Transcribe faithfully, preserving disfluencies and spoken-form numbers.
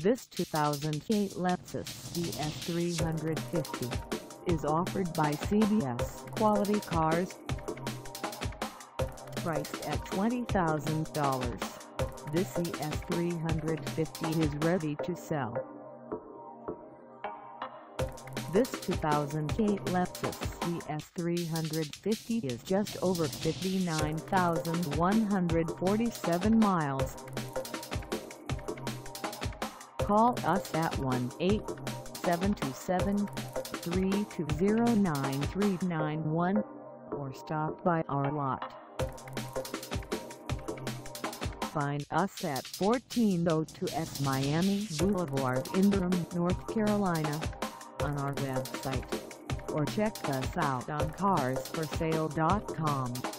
This two thousand eight Lexus E S three fifty is offered by C B S Quality Cars. Priced at twenty thousand dollars, this E S three fifty is ready to sell. This two thousand eight Lexus E S three fifty is just over fifty-nine thousand one hundred forty-seven miles. Call us at one eight seven two seven, three two zero, nine three nine one or stop by our lot. Find us at fourteen oh two East Miami Boulevard in Durham, North Carolina, on our website, or check us out on cars for sale dot com.